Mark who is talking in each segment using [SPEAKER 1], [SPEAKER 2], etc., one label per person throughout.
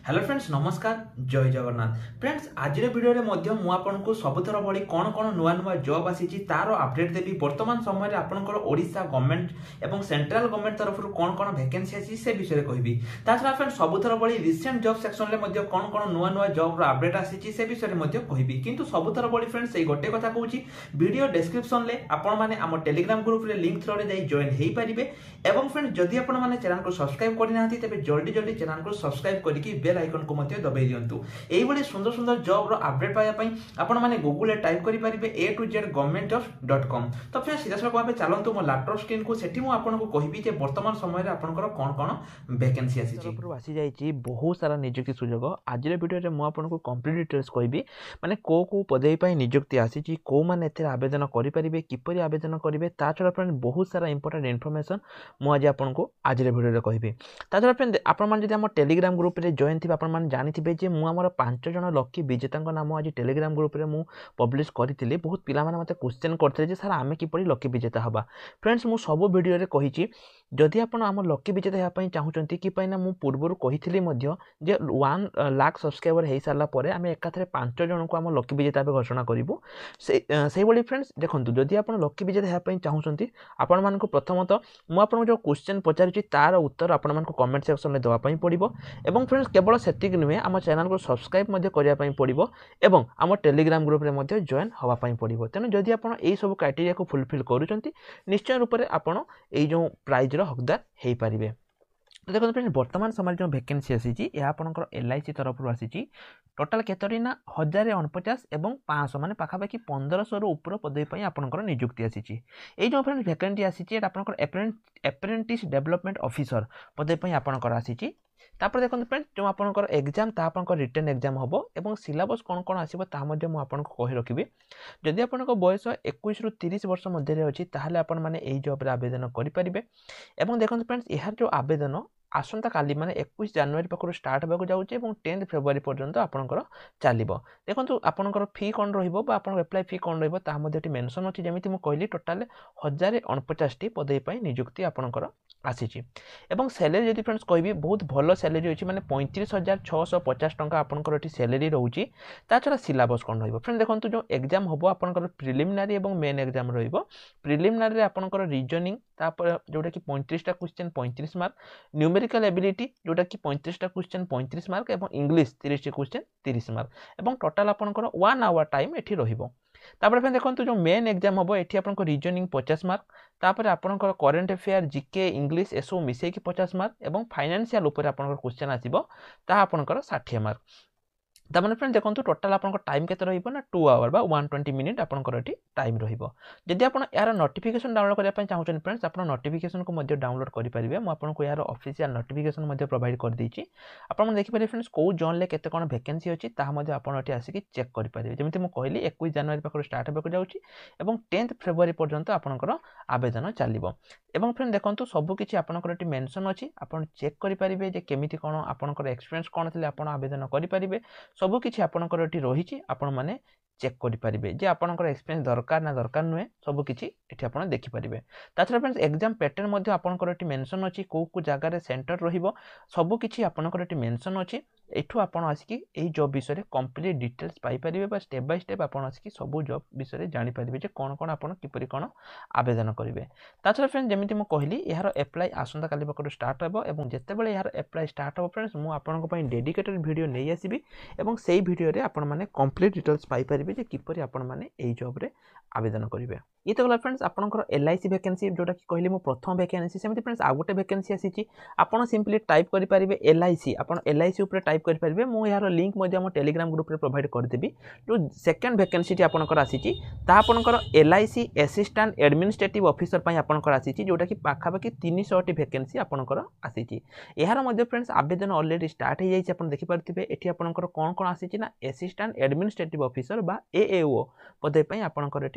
[SPEAKER 1] Hello friends नमस्कार जय Jagannath friends आज वीडियो रे मध्य मु आपनको सबुथर भली कौन कौन नुआ नुआ जॉब आसी तार अपडेट देबी। वर्तमान समय आपनकर ओडिशा गवर्नमेंट एवं सेंट्रल गवर्नमेंट तरफ कौन कौन वैकेंसी आसी से विषय कहबी। ताछड़ा फ्रेंड्स सबुथर भली रिसेंट जॉब सेक्शन रे मध्य कौन कौन नुआ नुआ जॉब रो अपडेट आसी से विषय मध्य कहबी। किंतु सबुथर भली फ्रेंड्स एई गोटे कथा कहूची वीडियो डिस्क्रिप्शन ले आपण माने हम टेलीग्राम ग्रुप रे लिंक थ्रू रे जाई जॉइन हेई परिबे। एवं फ्रेंड्स जदि आपण माने चैनल को सब्सक्राइब करि नाहंती तबे जल्दी जल्दी चैनल को सब्सक्राइब करिकि बेल आइकन को मध्य दबाई दियंतु। एई बडे सुंदर सुंदर जॉब रो अपडेट पाया पई आपण माने गूगल रे टाइप करि परिबे a to z governmentjobs.com। तो फ्रेंड्स सीधा सळक भाबे चलंतु मो लैपटॉप स्क्रीन को सेठी मु आपनको कहिबी जे वर्तमान समय रे आपनकर कोन कोन वैकेंसी आसी जाईची बहुत सारा नियुक्ति सुयोग। आज रे वीडियो रे मु आपनको कंप्लीट डिटेल्स कहबी माने को पदवी पई नियुक्ति आसीची को माने एथे आवेदन करि परिबे किपरि आवेदन करिवे ता छडा फ्रेंड बहुत सारा इंपोर्टेंट इन्फॉर्मेशन मु आज आपनको आज रे वीडियो रे कहबी। ता छडा फ्रेंड आपण मान जदि हम टेलीग्राम ग्रुप रे जॉइन थिबा आपण मान जानिथिबे जे मु हमर 5 जण लकी विजेता नाम आज टेलीग्राम ग्रुप रे मु पब्लिश करथिले। बहुत पिला माने मते क्वेश्चन करथिले जे सर आमे किपरि लकी विजेता हबा। फ्रेंड्स मु सब वीडियो रे कहिची जदि आपण हम लकी विजेता हेबा पई चाहुचंती कि पई ना मु पूर्वरु कहिथिली मध्य जे 1 लाख सब्सक्राइबर हेई सारला परे आमे एकाथरे 5 जण को हम लकी विजेता बे घोषणा करिवु। सेही बली फ्रेंड्स देखंतु जदि आपण लकी विजेता हेबा पई चाहुचंती आपण मानको प्रथमत मु आपण जो क्वेश्चन पचारिची तार उत्तर आपण मानको कमेंट सेक्शन में दवा पई पड़िबो। एवं फ्रेंड्स केवल सेटिक नुहे आम चैनल को सब्सक्राइब मध्य करिया पई पड़िबो एवं आम टेलीग्राम ग्रुप रे मध्य जॉइन हवा पई पड़िबो। तेनु जदि आपण एई सब क्राइटेरिया को फुलफिल करूचंती निश्चय रूप से आपण एई जो प्राइज रो हकदार हेई परिबे। तो देखो फ्रेंड्स वर्तमान समय जो वैकेंसी आसी या आपनकर LIC तरफ रु आसी टोटल केतरी ना 1049 एवं 500 माने पाखापाखि 1500 रो ऊपर पदवी पई आपनकर नियुक्ति आसी। एई जो फ्रेंड्स वैकेंसी आसी एटा आपनकर अप्रेंटिस डेवलपमेंट ऑफिसर पदवी पई आपनकर आसी। तापर देखो फ्रेंड्स जो आपनकर एग्जाम ता आपनकर रिटन एग्जाम हबो एवं सिलेबस कोन कोन आसीबो ता मध्ये मु आपनको कहि रखिबे। जदि आपनकर बयस 21 रु 30 वर्ष मध्ये रे अछि ताहाले आपन माने एई जॉब रे आवेदन करि परिबे। एवं देखो फ्रेंड्स एहार जो आवेदन आसंता काली माने 21 जनवरी पाखरु स्टार्ट होबाकू जाउचे एवं 10 फेब्रुआरी पर्यंत आपनकर चलिबो। देखंतु आपनकर फी कोन रहिबो बा आपन अप्लाई फी कोन रहिबो ता मध्ये मेंशन अछि। जेमिति मु कहली टोटल 1049 टी पदवी पई नियुक्ति आपनकर आसीची। एवं सैलरी जदि फ्रेंड्स कहबी बहुत भलो सैलरी अछि माने 35,650 टंका आपनकर एठी सैलरी रहउची। ता छरा सिलेबस कोन रहिबो फ्रेंड देखंतु जो एग्जाम हबो आपनकर प्रिलिमिनरी एवं मेन एग्जाम रहिबो। प्रिलिमिनरी रे आपनकर रीजनिंग तापर जोटा कि 35 टा क्वेश्चन 35 मार्क, न्यूमेरिकल एबिलिटी जोटा कि 35 टा क्वेश्चन 35 मार्क एवं इंग्लिश 30 टा क्वेश्चन 30 मार्क एवं टोटल आपनकर 1 आवर टाइम एठी रहिबो। तापर फ्रेंड देखंतु जो मेन एग्जाम हबो एठी आपनकर रीजनिंग 50 मार्क तापर आपनकर करंट अफेयर जीके इंग्लिश एसो मिसे कि 50 मार्क एवं फाइनेंशियल ऊपर आपनकर क्वेश्चन आसीबो ता आपनकर 60 मार्क। ता माने फ्रेंड देखंतु टोटल आपनकर टाइम केते रहिबो ना 2 आवर बा 120 मिनिट आपनकर एठी टाइम रहिबो। जदि आपण यार नोटिफिकेशन डाउनलोड करिया पय चाहउछन फ्रेंड्स आपण नोटिफिकेशन को मध्य डाउनलोड करि परिबे। मु आपनको यार ऑफिशियल नोटिफिकेशन मध्य प्रोवाइड कर देछि। आपण मन देखि परिबे फ्रेंड्स को जोन ले केते कोन वैकेंसी अछि ता मध्य आपण एठी आसी कि चेक करि परिबे। जेमिति मु कहली 21 जनवरी पाखर स्टार्ट होबाकू जाउछि एवं 10 फेब्रुआरी पर्यंत आपनकर आवेदन चलिबो। एवं फ्रेंड देखंतु सब किछि आपनकर एठी मेंशन अछि आपण चेक करि परिबे जे केमिति कोन आपनकर एक्सपीरियंस कोन थिले आपण आवेदन करि परिबे। सब किछि आपनकर एठी रहिछि आपण माने चेक करि परिबे जे आपनकर एक्सपीरियंस दरकार ना दरकार नुहे सब किछि एठी आपण देखि परिबे। ताछरा फ्रेंड्स एग्जाम पैटर्न मध्ये आपनकर एठी मेंशन अछि को जागा रे सेंटर रहिबो सब किछि आपनकर एठी मेंशन अछि। एठु आपण आसी कि ए जॉब विषय रे कंप्लीट डिटेल्स पाई परिबे बा स्टेप बाय स्टेप आपण आसी कि सब जॉब विषय रे जानि परिबे जे कोन कोन आपण किपरि कोन आवेदन करिवे। ताछरा फ्रेंड्स जेमिति मु कहली यार अप्लाई आसंता काली पाखर स्टार्ट हेबो एवं जते बेले यार अप्लाई स्टार्ट हेबो फ्रेंड्स मु आपनको पई डेडिकेटेड वीडियो नै आसीबी एवं सेही वीडियो रे आपण माने कंप्लीट डिटेल्स पाई परिबे जे किपरि आपण माने एई जॉब रे आवेदन करिवे। ये तो गला फ्रेंड्स आपनकर LIC वैकेंसी जोटा कि कहली मु प्रथम वैकेंसी सेमिति फ्रेंड्स आ गोटे वैकेंसी आसीची आपण सिंपली टाइप करि परिबे LIC आपण LIC ऊपर टाइप करि परिबे। मु यार लिंक मध्ये हम टेलीग्राम ग्रुप रे प्रोवाइड कर देबी। जो सेकंड वैकेंसी टी आपनकर आसीची ता आपनकर LIC असिस्टेंट एडमिनिस्ट्रेटिव ऑफिसर पई आपनकर आसीची जोटा कि पाखा पाखि 300 टी वैकेंसी आपनकर आसीची। एहार मध्ये फ्रेंड्स आवेदन ऑलरेडी स्टार्ट हे जाईची आपण देखि परथिबे। एठी आपनकर कोन कोन आसीची ना असिस्टेंट एडमिनिस्ट्रेटिव ऑफिसर बा AAO पदे पई आपनकर एठी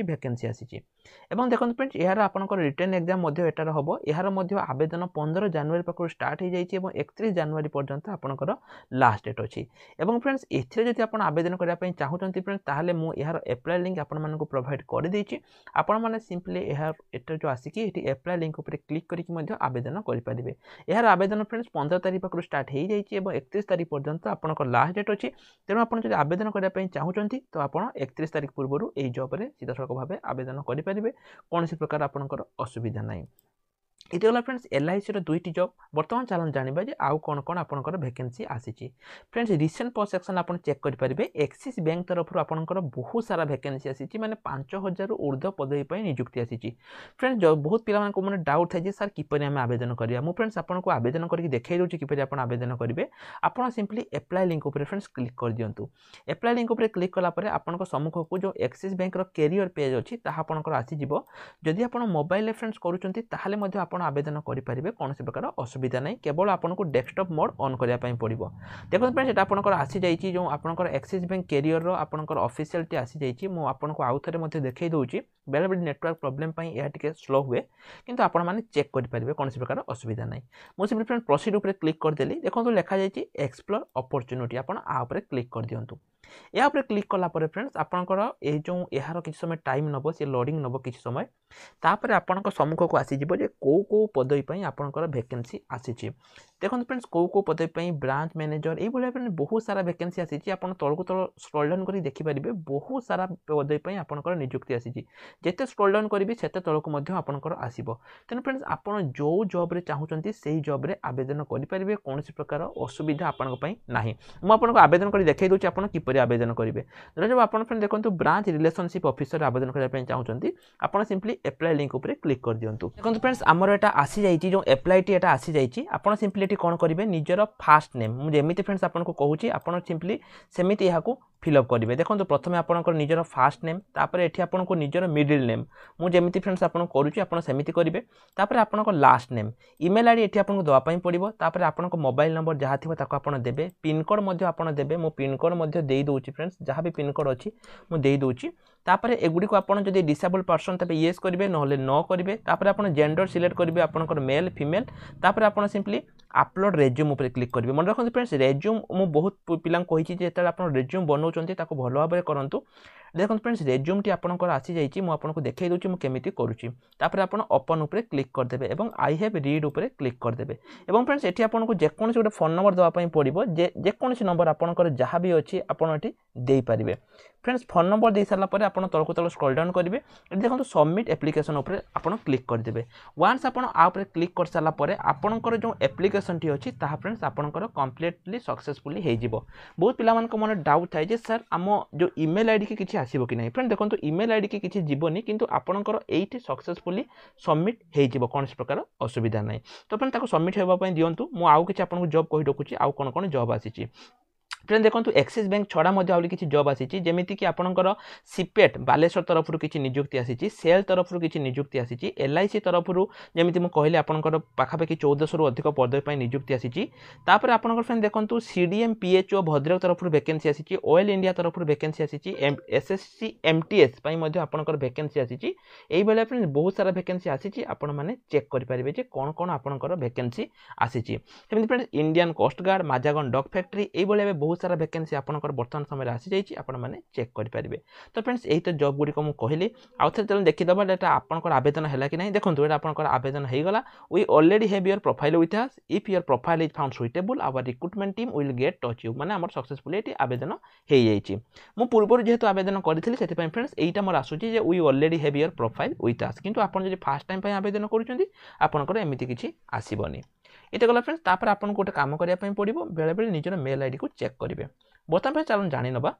[SPEAKER 1] टी वैकेंसी आसी एवं देखो फ्रेंड्स यार आपनकर रिटन एग्जाम मध्ये एटार हबो यार मध्ये आवेदन 15 जनवरी पाखु स्टार्ट हो जाई छि एवं 31 जनवरी पर्यंत आपनकर लास्ट डेट अछि एवं फ्रेंड्स एथिरे जदि आपण आवेदन करिया पई चाहुचंती फ्रेंड्स ताहाले मु यार अप्लाई लिंक आपण मानको प्रोवाइड कर दै छि आपण माने सिंपली यार एटा जो आसी कि एटी अप्लाई लिंक ऊपर क्लिक करिकि मध्ये आवेदन करि परिबे यार आवेदन फ्रेंड्स 15 तारिख पाखु स्टार्ट हो जाई छि एवं 31 तारिख पर्यंत आपनकर लास्ट डेट अछि तेनु आपण जदि आवेदन करिया पई चाहुचंती तो आपण 31 तारिख पूर्वरु एई जॉब रे सीधा सड़क भाबे आवेदन करि परिबे कोनसी प्रकार आपनकर असुविधा नाही इते होला फ्रेंड्स एलआईसी रो दुईटी जॉब वर्तमान चलन जानिबा जे आउ कोन कोन आपनकर वैकेंसी आसीची फ्रेंड्स रिसेंट पोस्ट सेक्शन आपण चेक करि परिबे एक्सिस बैंक तरफ आपनकर बहुत सारा वैकेंसी आसीची माने 5000 रु ऊर्ध्व पदवी पई नियुक्ति आसीची फ्रेंड्स जो बहुत पिला मानको माने डाउट थाय जे सर किपरि हम आवेदन करिया मु फ्रेंड्स आपनको आवेदन करिक देखाइ दोची किपरि आपण आवेदन करिवे आपण सिंपली अप्लाई लिंक ऊपर फ्रेंड्स क्लिक कर दियंतु अप्लाई लिंक ऊपर क्लिक कला परे आपनको सम्मुख को जो एक्सिस बैंक रो कैरियर पेज अछि ताहा आपनकर आसी जिवो जदि आपण मोबाइल रे फ्रेंड्स करूचंती ताहाले मध्ये आपण आवेदन करि परिबे कोनसी प्रकार असुविधा नै केवल आपनको डेस्कटॉप मोड ऑन करिया पई पड़िबो देखो फ्रेंड्स एटा आपनकर आसी जाईची जो आपनकर एक्सिस बैंक कैरियर रो आपनकर ऑफिशियल टी आसी जाईची मु आपनको आउ थरे मध्ये देखाइ दोची बेले बेले नेटवर्क प्रॉब्लम पई या टिके स्लो हुए किंतु आपण माने चेक करि परिबे कोनसी प्रकार असुविधा नै मु सिंपली फ्रेंड प्रोसीड ऊपर क्लिक कर देली देखो तो लिखा जाईची एक्सप्लोर अपॉर्चुनिटी आपण आ ऊपर क्लिक कर दियंतु या ऊपर क्लिक कला परे फ्रेंड्स आपनकर ए जो एहार किछ समय टाइम नबो से लोडिंग नबो किछ समय तापर आपनकर सम्मुख को आसी जिवो जे को पदवी पई आपनकर वैकेंसी आसी छि देखो फ्रेंड्स को पदवी पई ब्रांच मैनेजर ए बोले फ्रेंड बहुत सारा वैकेंसी आसी छि आपण तळ को तळ स्क्रॉल डाउन करी देखि परिबे बहुत सारा पदवी पई आपनकर नियुक्ति आसी छि जेते स्क्रॉल डाउन करिबे सेते तळ को मध्ये आपनकर आसीबो तेन फ्रेंड्स आपण जो जॉब रे चाहुचंती सेही जॉब रे आवेदन करि परिबे कोनसी प्रकार असुविधा आपनक पई नाही मु आपनको आवेदन करी देखाइ दोची आपण किपरि आवेदन करिवे जब आपण फ्रेंड देखंतु ब्रांच रिलेशनशिप ऑफिसर आवेदन करिया पई चाहुचंती आपण सिंपली अप्लाई लिंक ऊपर क्लिक कर दियंतु देखंतु फ्रेंड्स हमर एटा आसी जाईची जो अप्लाई टी एटा आसी जाईची आपण सिंपली एटी कोन करिवे निजर फास्ट नेम मु जेमिति फ्रेंड्स आपनको कहूची आपण सिंपली सेमिति याकू फिल अप करिवे देखंतु प्रथमे आपनकर निजर फास्ट नेम तापर एठी आपनको निजर मिडिल नेम मु जेमिति फ्रेंड्स आपण करूची आपण सेमिति करिवे तापर आपनको लास्ट नेम ईमेल आईडी एठी आपनको दवा पई पड़िबो तापर आपनको मोबाइल नंबर जहा थिबो ताको आपण देबे पिन कोड मध्ये आपण देबे मु पिन कोड मध्ये देई दोची फ्रेंड्स जहा भी पिन कोड अछि मु देई दोची तापर एगुडी को आपण जदी डिसेबल पर्सन तबे यस करिवे नहले नो करिवे तापर आपण जेंडर सिलेक्ट करिवे आपनकर मेल फीमेल तापर आपण सिंपली अपलोड रेज्यूम ऊपर क्लिक करिवे मन रखंतु फ्रेंड्स रेज्यूम मु बहुत पिलां कहिची जे एता आपण रेज्यूम बनौचंती ताको भलो भाबरे करंतु देखो फ्रेंड्स रेज्यूम टी आपनकर आसी जाईची मु आपनको देखाइ दोची मु केमिति करूची तापर आपण ओपन ऊपर क्लिक कर देबे एवं आई हैव रीड ऊपर क्लिक कर देबे एवं फ्रेंड्स एठी आपनको जे कोनसी गोटे फोन नंबर दवा पई पड़िबो जे कोनसी नंबर आपनकर जहा भी अछि आपण एठी देई परिबे फ्रेंड्स फोन नंबर दे साला परे आपण तळ को तळ स्क्रॉल डाउन करिवे एठी देखंतु सबमिट एप्लीकेशन ऊपर आपण क्लिक कर देबे वन्स आपण आ ऊपर क्लिक कर साला परे आपनकर जो एप्लीकेशन टी अछि ताहा फ्रेंड्स आपनकर कंप्लीटली सक्सेसफुली हे जिवो बहुत पिला मन को मन डाउट थाय जे सर हमो जो ईमेल आईडी के किछि आसीबो कि नै फ्रेंड देखंतु ईमेल आईडी के किछि जीवोनी किंतु आपनकर एठी सक्सेसफुली सबमिट हे जिवो कोनसी प्रकार असुविधा नै तो फ्रेंड ताको सबमिट हेबा पई दियंतु मु आउ किछि आपनको जॉब कहि डकुछि आउ कोन कोन जॉब आसीछि फ्रेंड देखो एक्सिस बैंक छड़ा मध्य आउली किछि जॉब आसीछि जेमिति कि आपनकर सीपेट बालेश्वर तरफ रु किछि नियुक्ति आसीछि सेल तरफ रु किछि नियुक्ति आसीछि एलआईसी तरफ रु जेमिति म कहले आपनकर पाखा पाखी 1400 रु अधिक पदवी पई नियुक्ति आसीछि तापर आपनकर फ्रेंड देखंतु सीडीएम पीएचओ भद्रक तरफ रु वैकेंसी आसीछि ऑयल इंडिया तरफ रु वैकेंसी आसीछि एसएससी एमटीएस पई मध्य आपनकर वैकेंसी आसीछि एई बेले फ्रेंड बहुत सारा वैकेंसी आसीछि आपण माने चेक करि परिबे जे कोन कोन आपनकर वैकेंसी आसीछि जेमिति friend Indian coast guard Mazagon dock factory एई बेले बहुत सारा वैकेंसी आपनकर वर्तमान समय आसी जाईची आपण माने चेक करि परिबे तो फ्रेंड्स एही तो जॉब गुडी को मु कहली आउथर चलन देखि दबा डेटा आपनकर आवेदन हैला कि नै देखंतु एटा आपनकर आवेदन हे गला we already have your profile with us if your profile is found suitable our recruitment team will get touch you माने हमर सक्सेसफुली एटी आवेदन हे जाईची मु पूर्वर जेहेतु आवेदन करिथिली सेति पई फ्रेंड्स एटा मोर आसुची जे we already have your profile with us किंतु आपण जे फर्स्ट टाइम पई आवेदन करूचंदी आपनकर एमिति किछि आसीबनी एटा गला फ्रेंड्स तापर आपन गोटे काम करिया पई पड़िबो बेले बेले निजर मेल आईडी को चेक करिवे बर्तमान पे चलन जानि नबा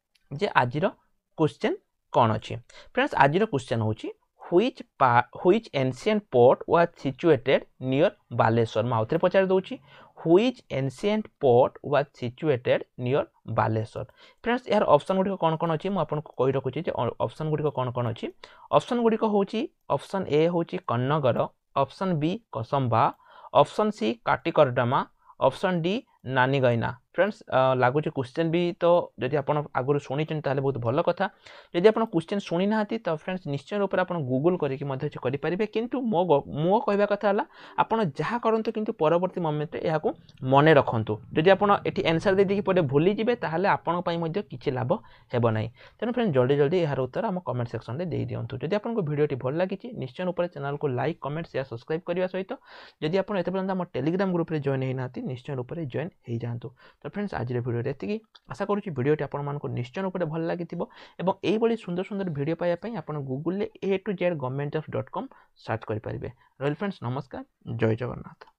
[SPEAKER 1] जे आजिर क्वेश्चन कोन अछि फ्रेंड्स आजिर क्वेश्चन होछि which ancient port was situated near Baleshwar माउथरे पचार दोछि which ancient port was situated near Baleshwar friends यार ऑप्शन गुडी कोन कोन अछि म आपन को कहि रखुछि जे ऑप्शन गुडी कोन कोन अछि ऑप्शन गुडी को होछि ऑप्शन ए होछि कन्नगर ऑप्शन बी कसंबा ऑप्शन सी काटिकरडमा ऑप्शन डी नानीगैना फ्रेंड्स लगुच क्वेश्चन भी तो जदि आप आगुरी शुणी बहुत भल कथा जदि आप क्वेश्चन शुणी ना तो फ्रेंड्स निश्चय रूप से आप गूगल करेंगे किंतु मो कहवा कथा आप जहाँ करूँ किंतु परवर्ती मोमेंट यहाँ मन रखु जदि आप एनसर दे पड़े भूली जाए ताहले आपण किसी लाभ हेब ना तेणु फ्रेंड्स जल्दी जल्दी यार उत्तर आम कमेंट सेक्शन में दे दिंतु जदि आपको वीडियो भल लगी निश्चय रूप से चैनल को लाइक कमेंट शेयर सब्सक्राइब करने सहित जदि आप एत पर्यंत आम टेलीग्राम ग्रुप में जॉइन होना निश्चय रूप से जॉइन हो जातु। तो फ्रेंड्स आज वीडियो एति आशा करुँची वीडियोटी आपको निश्चय रूप से भल लगी और सुंदर सुंदर वीडियो पाइबापी आप Google A to Z governmentojobs.com search करेंगे। रही फ्रेंड्स नमस्कार जय जगन्नाथ।